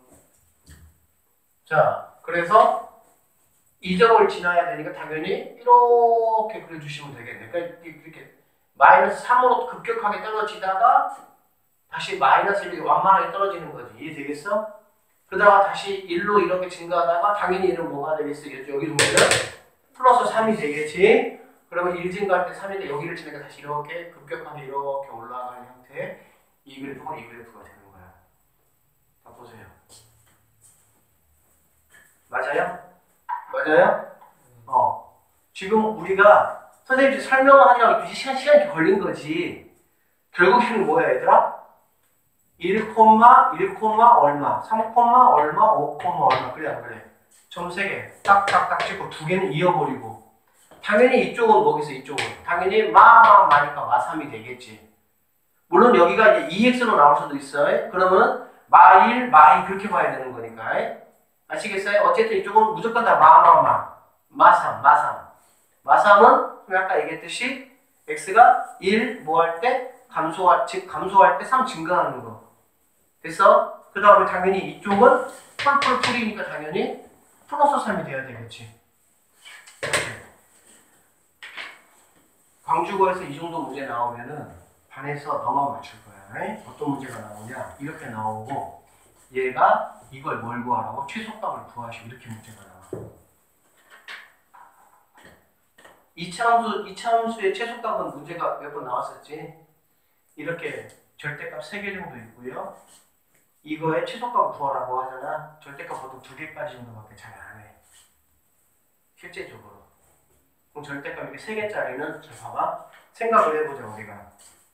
자, 그래서 이 점을 지나야 되니까 당연히 이렇게 그려주시면 되겠네. 그러니까 이렇게 마이너스 삼으로 급격하게 떨어지다가 다시 다시 마이너스 일이 완만하게 떨어지는 거지. 이해되겠어? 그러다가 다시 일로 이렇게 증가하다가 당연히 얘는 뭐가 되겠어? 여기 보면 플러스 삼이 되겠지? 그러면 일 증가할 때 삼인데 여기를 치니까 다시 이렇게 급격하게 이렇게 올라가는 형태의 이 그래프가 이 그래프가 되는 거야. 자, 보세요. 맞아요? 맞아요? 어. 지금 우리가 선생님이 설명을 하려고 시간, 시간이 걸린 거지. 결국에는 뭐야, 얘들아? 일, 일, 얼마, 삼, 얼마, 오, 얼마. 그래, 안 그래? 점 세 개. 딱딱딱 찍고 두 개는 이어버리고. 당연히 이쪽은 뭐겠어, 이쪽은. 당연히 마, 마, 마니까 마 삼이 되겠지. 물론 여기가 이제 이 엑스로 나올 수도 있어요. 그러면 마 일, 마 이 그렇게 봐야 되는 거니까. 아시겠어요? 어쨌든 이쪽은 무조건 다 마, 마, 마. 마 삼, 마 삼. 마 삼은 아까 얘기했듯이 x가 일 뭐 할 때 감소할, 즉 감소할 때 삼 증가하는 거. 됐어? 그 다음에 당연히 이쪽은 뿔뿔 풀이니까 당연히 플러스 삼이 돼야 되겠지. 광주고에서 이 정도 문제 나오면은 반에서 너만 맞출 거야. 에이? 어떤 문제가 나오냐? 이렇게 나오고 얘가 이걸 뭘 구하라고? 최소값을 구하시오. 이렇게 문제가 나와. 이차함수, 이차함수의 최소값은 문제가 몇 번 나왔었지? 이렇게 절대값 세 개 정도 있고요. 이거의 최소값을 구하라고 하잖아. 절대값 보통 두 개까지 정도밖에 잘 안 해. 실제적으로. 그럼 절대값 이렇게 세 개짜리는 잘 봐봐. 생각을 해보자 우리가.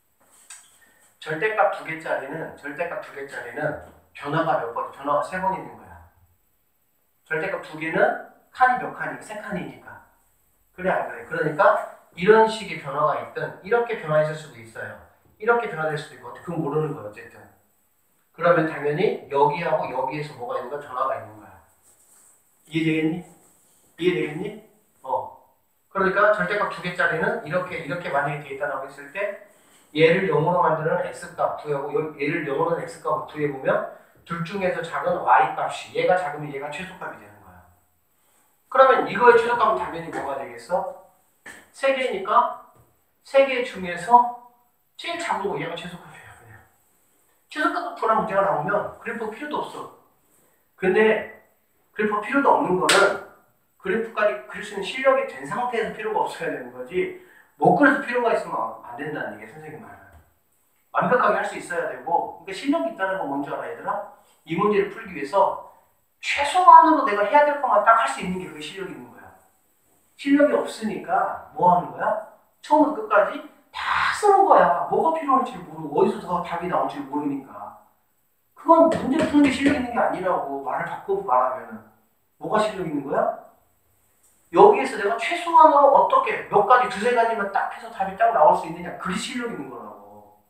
절대값 두 개짜리는 절대값 두 개짜리는 변화가 몇 번? 변화가 세 번 있는 거야. 절대값 두 개는 칸이 몇 칸이? 세 칸이니까. 그래 안 그래? 그러니까 이런 식의 변화가 있든 이렇게 변화했을 수도 있어요. 이렇게 변화될 수도 있고 그건 모르는 거야 어쨌든. 그러면 당연히 여기하고 여기에서 뭐가 있는 거야? 전화가 있는 거야. 이해되겠니? 이해되겠니? 어. 그러니까 절대값 두 개짜리는 이렇게 이렇게 만약에 돼 있다라고 했을 때 얘를 영으로 만드는 x값 구하고 얘를 영으로 는 x값을 구해보면 둘 중에서 작은 y값이 얘가 작으면 얘가 최소값이 되는 거야. 그러면 이거의 최소값은 당연히 뭐가 되겠어? 세 개니까 세 개 중에서 제일 작은 거 얘가 최소값이야. 그냥. 최소값을 구하는 문제가 나오면 그래프가 필요도 없어. 근데 그래프가 필요도 없는 거는 그래프까지 그릴 수 있는 실력이 된 상태에서 필요가 없어야 되는 거지 못 그려서 필요가 있으면 안 된다는 얘기야 선생님 말은. 완벽하게 할 수 있어야 되고 그러니까 실력이 있다는 건 뭔지 알아 얘들아? 이 문제를 풀기 위해서 최소한으로 내가 해야 될 것만 딱 할 수 있는 게 그게 실력이 있는 거야. 실력이 없으니까 뭐 하는 거야? 처음부터 끝까지 다 쓰는 거야. 뭐가 필요할지 모르고 어디서 더 답이 나올지 모르니까. 그건 문제 푸는 게 실력 있는 게 아니라고 말을 바꾸고 말하면은 뭐가 실력 있는 거야? 여기에서 내가 최소한으로 어떻게 몇 가지 두세 가지만 딱 해서 답이 딱 나올 수 있느냐 그게 실력 있는 거라고.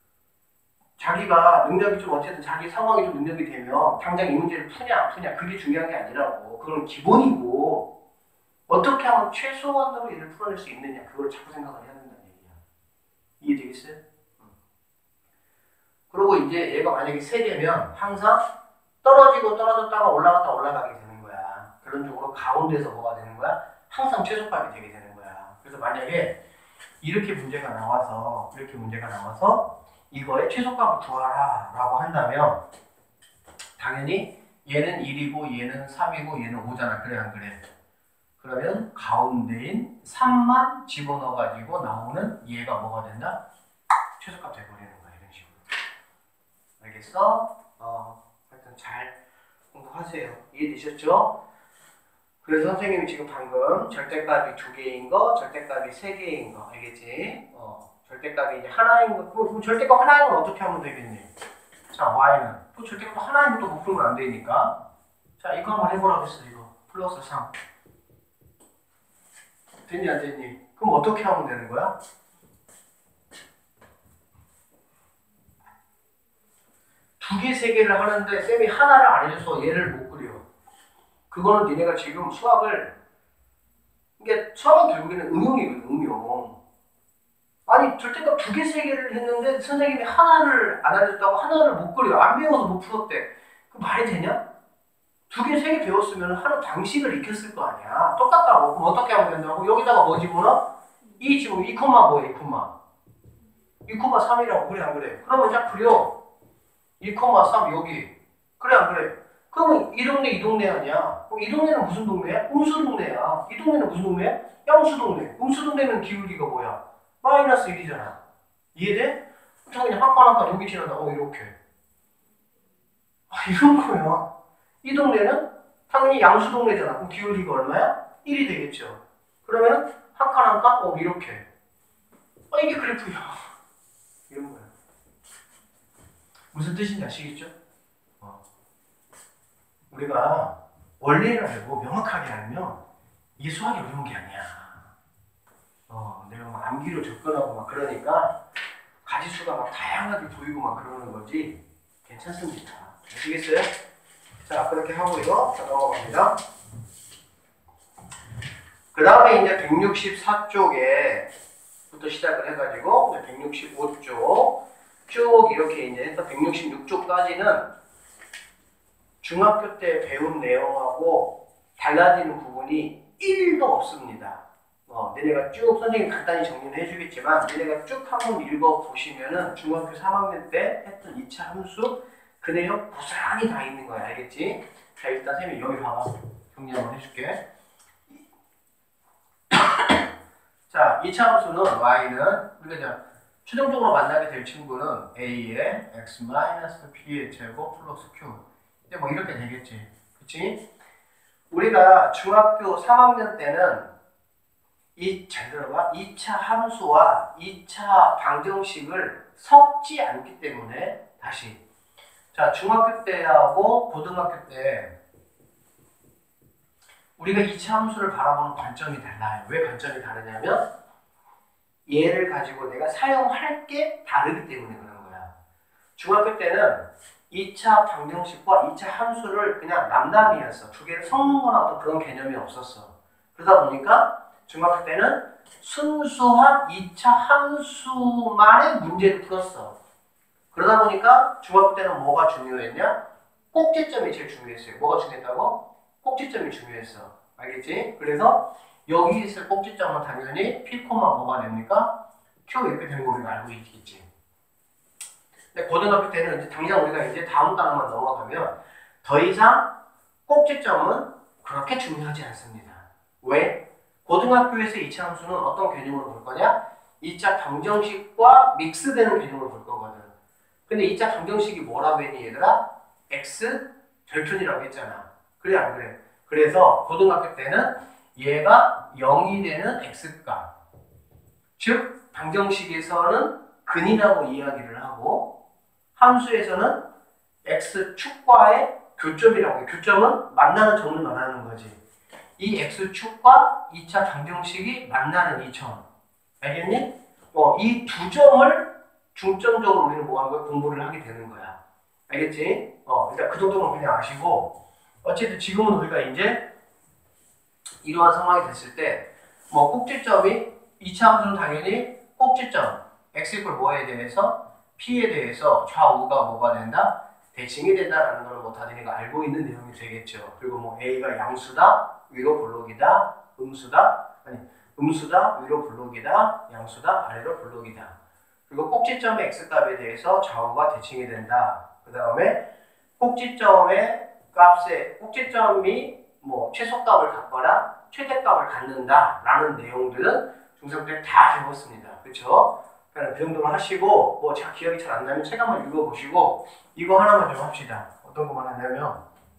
자기가 능력이 좀 어쨌든 자기 상황이 좀 능력이 되면 당장 이 문제를 푸냐 안 푸냐 그게 중요한 게 아니라고. 그건 기본이고 어떻게 하면 최소한으로 얘를 풀어낼 수 있느냐 그걸 자꾸 생각을 해야 된다는 얘기야. 이해되겠어요? 응. 그리고 이제 얘가 만약에 세 개면 항상 떨어지고 떨어졌다가 올라갔다 올라가게 되는 거야. 그런 쪽으로 가운데서 뭐가 되는 거야? 항상 최소값이 되게 되는 거야. 그래서 만약에 이렇게 문제가 나와서 이렇게 문제가 나와서 이거의 최소값을 구하라 라고 한다면 당연히 얘는 일이고 얘는 삼이고 얘는 오잖아. 그래 안 그래? 그러면 가운데인 삼만 집어넣어가지고 나오는 얘가 뭐가 된다? 최소값 돼버리는 거야. 이런 식으로. 알겠어? 어, 하여튼 잘 공부하세요. 이해되셨죠? 그래서 선생님이 지금 방금 절대값이 두 개인 거, 절대값이 세 개인 거, 알겠지? 어, 절대값이 이제 하나인 거, 그럼 절대값 하나인 건 어떻게 하면 되겠니? 자, y는 또 절대값 하나인 것도 못 풀면 안 되니까. 자, 이거 한번 해보라고 했어, 이거. 플러스 삼. 됐니, 안 됐니? 그럼 어떻게 하면 되는 거야? 두 개, 세 개를 하는데 쌤이 하나를 안 해줘서 얘를 못 그려. 그거는 니네가 지금 수학을 이게 수학은 결국에는 응용이거든, 응용. 아니 절대값 두 개, 세 개를 했는데 선생님이 하나를 안 알려줬다고 하나를 못 그려. 안 배워서 못 풀었대. 그 말이 되냐? 두 개, 세 개 배웠으면 하는 방식을 익혔을 거 아니야. 똑같다고. 그럼 어떻게 하면 된다고? 여기다가 뭐 집어넣어? 이 집어넣어. 이 콤마 뭐야? 이 콤마. 이 콤마 삼이라고. 그래 안 그래? 그러면 자 그려. 이, 삼 여기. 그래 안 그래? 그러면 이 동네 이 동네 아니야? 그럼 이 동네는 무슨 동네야? 음수 동네야. 이 동네는 무슨 동네야? 양수 동네. 음수 동네는 기울기가 뭐야? 마이너스 일이잖아. 이해돼? 저 그냥 한 칸 한 칸 여기 지나다. 어 이렇게. 아 이런 거야. 이 동네는 당연히 양수 동네잖아. 그럼 기울기가 얼마야? 일이 되겠죠. 그러면은 한 칸 한 칸? 어 이렇게. 아 이게 그래프야. 이런 거야. 무슨 뜻인지 아시겠죠? 어. 우리가 원리를 알고 명확하게 알면 이게 수학이 어려운 게 아니야. 어, 내가 막 암기로 접근하고 막 그러니까 가지수가 막 다양하게 보이고 막 그러는 거지 괜찮습니다. 아시겠어요? 자 그렇게 하고요. 자 넘어갑니다. 그 다음에 이제 백육십사 쪽에부터 시작을 해가지고 백육십오 쪽 쭉 이렇게 이제 해서 백육십육 쪽까지는 중학교 때 배운 내용하고 달라지는 부분이 일도 없습니다. 어, 너네가 쭉 선생님이 간단히 정리는 해주겠지만 너네가 쭉 한번 읽어보시면은 중학교 삼 학년 때 했던 이 차 함수 그 내용 고스란히 다 있는 거야. 알겠지? 자 일단 선생님이 여기 봐봐. 정리 한번 해줄게. 자 이 차 함수는 y는 우리가 최종적으로 만나게 될 친구는 a의 x-p의 제곱 플러스 q 이제 뭐 이렇게 되겠지. 그치? 우리가 중학교 삼 학년 때는 이, 잘 들어봐. 이 차 함수와 이 차 방정식을 섞지 않기 때문에 다시 자 중학교 때하고 고등학교 때 우리가 이 차 함수를 바라보는 관점이 달라요. 왜 관점이 다르냐면 얘를 가지고 내가 사용할 게 다르기 때문에 그런 거야. 중학교 때는 이 차 방정식과 이 차 함수를 그냥 남남이었어. 두 개를 섞는 거나 어떤 그런 개념이 없었어. 그러다 보니까 중학교 때는 순수한 이 차 함수만의 문제를 풀었어. 그러다 보니까 중학교 때는 뭐가 중요했냐? 꼭지점이 제일 중요했어요. 뭐가 중요했다고? 꼭지점이 중요했어. 알겠지? 그래서 여기 있을 꼭지점은 당연히 P, 뭐가 됩니까? Q 이렇게 되는 거 우리가 알고 있겠지. 근데 고등학교 때는 이제 당장 우리가 이제 다음 단어만 넘어가면 더 이상 꼭지점은 그렇게 중요하지 않습니다. 왜? 고등학교에서 이 차 함수는 어떤 개념으로 볼 거냐? 이 차 방정식과 믹스되는 개념으로 볼 거거든. 근데 이 차 방정식이 뭐라고 했니 얘들아? x 절편이라고 했잖아. 그래 안 그래? 그래서 고등학교 때는 얘가 영이 되는 x값 즉 방정식에서는 근이라고 이야기를 하고 함수에서는 x축과의 교점이라고 해. 교점은 만나는 점을 말하는 거지. 이 x축과 이 차 방정식이 만나는 이 점. 알겠니? 어, 이 두 점을 중점적으로 우리는 뭐 하는 거야? 공부를 하게 되는 거야. 알겠지? 어, 일단 그 정도는 그냥 아시고 어쨌든 지금은 우리가 이제 이러한 상황이 됐을 때 뭐 꼭지점이 이 차 함수는 당연히 꼭지점 x 이퀄 뭐에 대해서 p에 대해서 좌우가 뭐가 된다? 대칭이 된다라는 걸 뭐 다들 알고 있는 내용이 되겠죠. 그리고 뭐 a가 양수다, 위로 볼록이다, 음수다, 아니 음수다, 위로 볼록이다, 양수다, 아래로 볼록이다. 그리고 꼭지점의 x값에 대해서 좌우가 대칭이 된다. 그 다음에 꼭지점의 값에 꼭지점이 뭐 최소값을 갖거나 최대값을 갖는다 라는 내용들은 중삼 때 다 배웠습니다. 그렇죠? 그러니까 그 정도만 하시고 뭐 제가 기억이 잘 안 나면 책 한번 읽어보시고 이거 하나만 좀 합시다. 어떤 것만 하냐면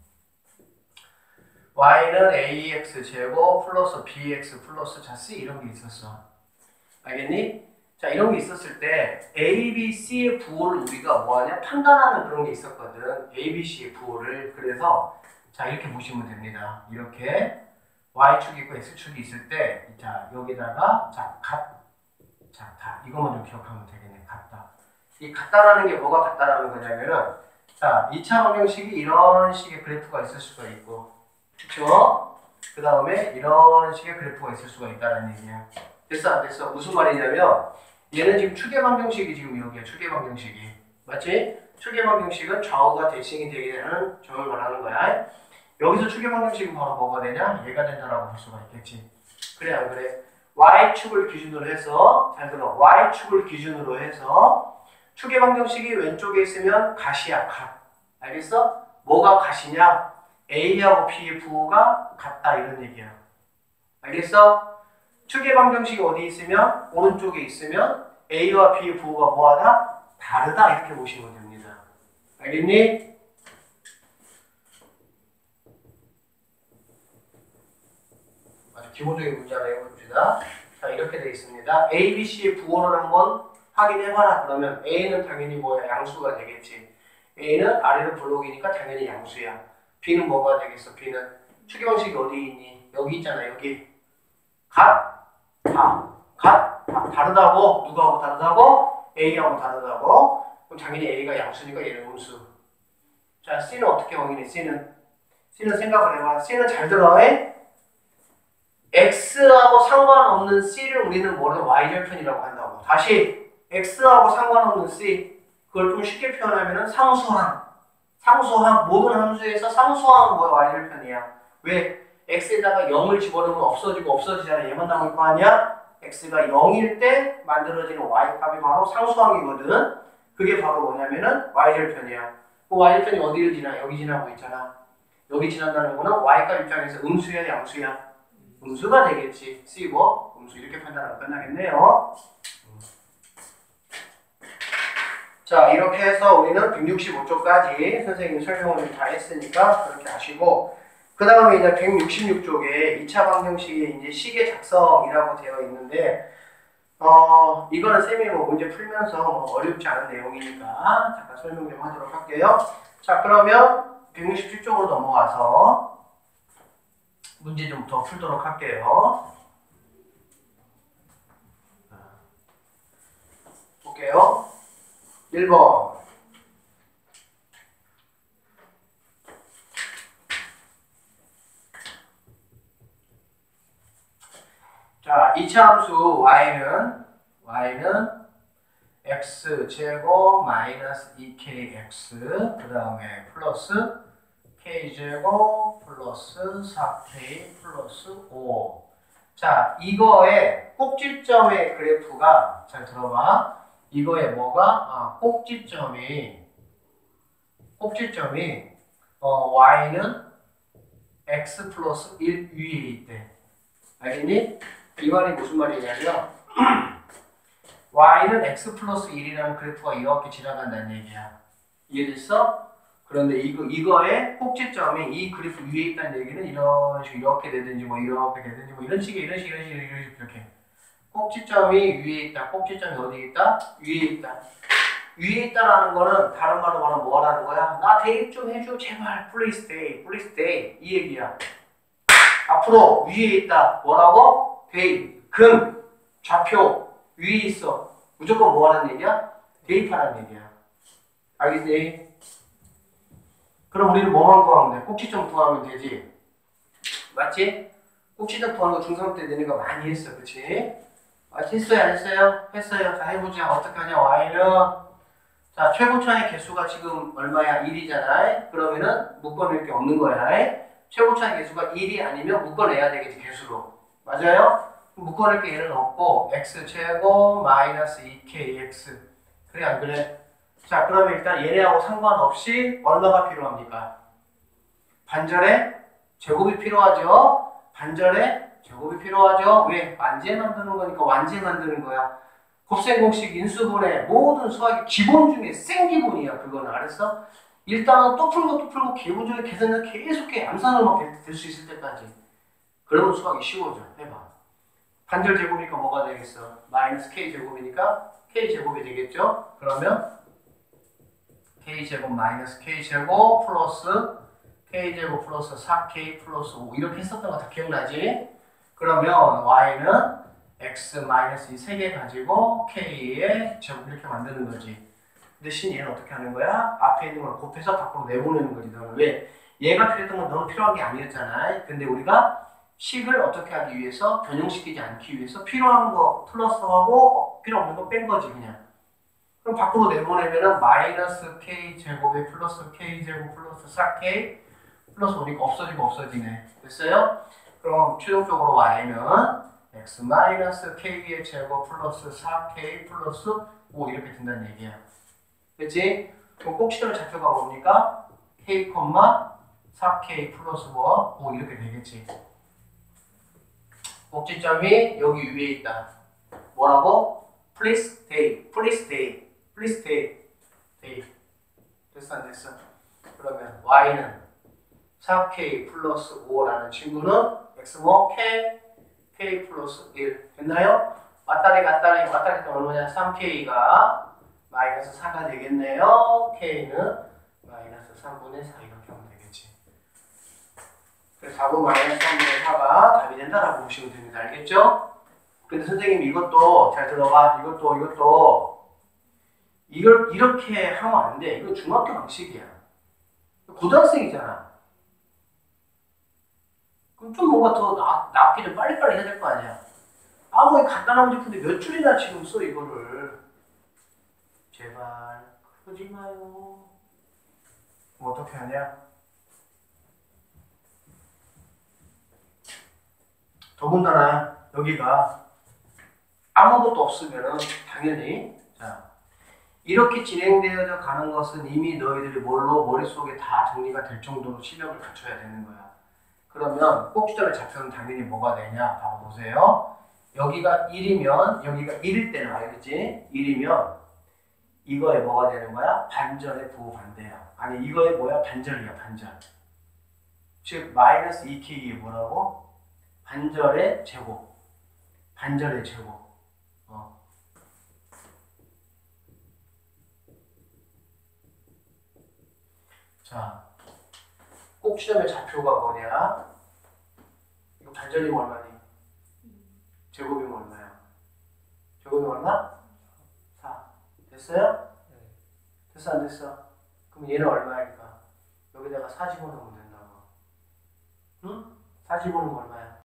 y는 ax 제곱 플러스 bx 플러스 자스 이런 게 있었어. 알겠니? 자 이런 게 있었을 때 a, b, c의 부호를 우리가 뭐하냐? 판단하는 그런 게 있었거든. a, b, c의 부호를. 그래서 자 이렇게 보시면 됩니다. 이렇게 y축이 있고 x축이 있을 때 자 여기다가 자 같, 자 다 이것만 좀 기억하면 되겠네. 같다. 이 같다라는 게 뭐가 같다라는 거냐면은 자 이 차 방정식이 이런 식의 그래프가 있을 수가 있고 그쵸? 그 다음에 이런 식의 그래프가 있을 수가 있다는 얘기야. 됐어 안 됐어? 무슨 말이냐면 얘는 지금 추계 방정식이 지금 여기야. 추계 방정식이 맞지? 추계 방정식은 좌우가 대칭이 되게 되는 점을 말하는 거야. 여기서 추계 방정식은 바로 뭐가 되냐? 얘가 된다라고 볼 수가 있겠지. 그래 안 그래? y축을 기준으로 해서 잘 들어. y축을 기준으로 해서 추계 방정식이 왼쪽에 있으면 갓이야, 갓. 알겠어? 뭐가 갓이냐? A하고 B의 부호가 같다 이런 얘기야. 알겠어? 추계 방정식이 어디 있으면? 오른쪽에 있으면 A와 B의 부호가 뭐하다? 다르다 이렇게 보시면 됩니다. 알겠니? 아주 기본적인 문제 하나 해봅시다. 자, 이렇게 되어 있습니다. A, B, C의 부호를 한번 확인해봐라. 그러면 A는 당연히 뭐야? 양수가 되겠지. A는 아래로 블록이니까 당연히 양수야. B는 뭐가 되겠어? B는 추계 방식이 어디 있니? 여기 있잖아. 여기. 갓, 다. 갓, 다. 다르다고? 누구하고 다르다고? A하고 다르다고? 그럼 당연히 A가 양수니까 얘는 음수. 자, C는 어떻게 확인해? C는 C는 생각을 해봐. C는 잘 들어. 에? X하고 상관없는 C를 우리는 뭐래? Y절편이라고 한다고. 다시 X하고 상관없는 C. 그걸 좀 쉽게 표현하면 상수항. 상수항. 모든 함수에서 상수항은 뭐야? Y절편이야. 왜? X에다가 영을 집어넣으면 없어지고 없어지잖아. 얘만 남을 거 아니야? X가 영일 때 만들어지는 Y값이 바로 상수항이거든. 그게 바로 뭐냐면은 Y절편이야. 그 Y절편이 어디를 지나? 여기 지나고 있잖아. 여기 지난다는 거는 Y값 입장에서 음수야, 양수야? 음수가 되겠지. C고 음수 이렇게 판단하면 끝나겠네요. 자, 이렇게 해서 우리는 백육십오 쪽까지 선생님이 설명을 다 했으니까 그렇게 하시고, 그 다음에 이제 백육십육 쪽에 이 차 방정식에 이제 시계 작성이라고 되어 있는데, 어, 이거는 쌤이 뭐 문제 풀면서 뭐 어렵지 않은 내용이니까 잠깐 설명 좀 하도록 할게요. 자, 그러면 백육십칠 쪽으로 넘어가서 문제 좀 더 풀도록 할게요. 볼게요. 일 번. 자, 이 차 함수 y는 y는 x제곱 마이너스 이 케이 엑스 그 다음에 플러스 k제곱 플러스 사 케이 플러스 오. 자, 이거의 꼭지점의 그래프가, 잘 들어봐. 이거의 뭐가? 아, 꼭지점이 꼭지점이 어, y는 x 플러스 일 위에 있대. 알겠니? 이 말이 무슨 말이냐면 y는 x 플러스 일이라는 그래프가 이렇게 지나간다는 얘기야. 이해됐어? 그런데 이거, 이거의 꼭지점이 이 그래프 위에 있다는 얘기는 이런 식으로 이렇게 되든지 뭐 이렇게 되든지 뭐 이런 식의 이런 식 이런 식 이런 식 이렇게 꼭지점이 위에 있다. 꼭지점이 어디 있다? 위에 있다. 위에 있다라는 거는 다른 말로 말하면 뭐라는 거야? 나 대입 좀 해줘 제발. Please stay, please stay. 이 얘기야. 앞으로 위에 있다. 뭐라고? 대입, 금, 좌표 위에 있어. 무조건 뭐 하는 얘기야? 대입하라는 얘기야. 알겠니? 그럼 우리는 뭐만 구하면 돼? 꼭지점 구하면 되지. 맞지? 꼭지점 구하는 거 중삼 때 되는 거 많이 했어. 그치? 아, 했어요? 안 했어요? 했어요. 자, 해보자. 어떻게 하냐? y는 자, 최고차의 개수가 지금 얼마야? 일이잖아. 그러면은 묶어낼 게 없는 거야. 최고차의 개수가 일이 아니면 묶어내야 되겠지. 개수로. 맞아요? 묶어낼 게 얘는 없고 x제곱 마이너스 이 케이 엑스. 그래 안 그래? 자, 그러면 일단 얘네하고 상관없이 얼마가 필요합니까? 반절의 제곱이 필요하죠? 반절의 제곱이 필요하죠? 왜? 완제 만드는 거니까 완제 만드는 거야. 곱셈공식 인수분해 모든 수학의 기본 중에 생기본이야. 그거는 알았어? 일단은 또 풀고 또 풀고 기본적인 계산을 계속해. 암산으로만 될 수 있을 때까지. 그러면 수학이 쉬워져. 해봐. 반절 제곱이니까 뭐가 되겠어? 마이너스 k 제곱이니까 k 제곱이 되겠죠? 그러면 k제곱 마이너스 k제곱 플러스 k제곱 플러스 사 케이 플러스 오 이렇게 했었던 거 다 기억나지? 그러면 y는 x 마이너스 이 세 개 가지고 k의 제곱 이렇게 만드는 거지. 대신 얘는 어떻게 하는 거야? 앞에 있는 걸 곱해서 밖으로 내보내는 거지. 너는 왜? 얘가 필요했던 건 너무 필요한 게 아니었잖아. 근데 우리가 식을 어떻게 하기 위해서 변형시키지 않기 위해서 필요한 거 플러스하고 필요 없는 거 뺀 거지 그냥. 그럼 밖으로 내보내면은 마이너스 k 제곱에 플러스 k 제곱 플러스 사 케이 플러스 오니까 없어지고 없어지네. 됐어요? 그럼 최종적으로 y는 x 마이너스 k의 제곱 플러스 사 케이 플러스 오 이렇게 된다는 얘기야. 그치? 그럼 꼭지점의 좌표가 뭡니까? k, 사 케이 플러스 뭐? 오 이렇게 되겠지. 꼭지점이 여기 위에 있다. 뭐라고? Please stay, please stay, please stay, stay. 됐어 안 됐어? 그러면 y는 사 케이 플러스 오라는 친구는 x 뭐? k, k 플러스 일. 됐나요? 왔다리 갔다리 왔다리 갔다리 얼마냐? 삼 케이가 마이너스 사가 되겠네요. k는 마이너스 삼분의 사 이렇게 하면 되겠지. 그래서 사분 마이너스 삼분의 사가 답이 된다라고 보시면 됩니다. 알겠죠? 근데 선생님 이것도 잘 들어봐. 이것도 이것도 이걸 이렇게 하면 안 돼. 이거 중학교 방식이야. 고등학생이잖아. 그럼 좀 뭔가 더 나, 낫게 좀 빨리빨리 해야 될 거 아니야. 아무리 간단한 문제인데 몇 줄이나 지금 써 이거를. 제발 그러지 마요. 그럼 어떻게 하냐? 더군다나 여기가 아무것도 없으면은 당연히 자 이렇게 진행되어 가는 것은 이미 너희들이 뭘로 머릿속에 다 정리가 될 정도로 실력을 갖춰야 되는 거야. 그러면 꼭지점의 좌표는 당연히 뭐가 되냐? 바로 보세요. 여기가 일이면 여기가 일일 때는 알겠지? 일이면 이거에 뭐가 되는 거야? 반절의 부호반대야. 아니 이거에 뭐야? 반절이야 반절. 즉 마이너스 이 케이이 뭐라고? 반절의 제곱. 반절의 제곱. 어. 자, 꼭지점의 좌표가 뭐냐? 이거 반절이면 얼마니? 제곱이면 얼마야? 제곱이면 얼마? 사. 됐어요? 됐어 안 됐어? 그럼 얘는 얼마일까? 여기다가 사 집어넣으면 된다고. 응? 사 집어넣으면 얼마야?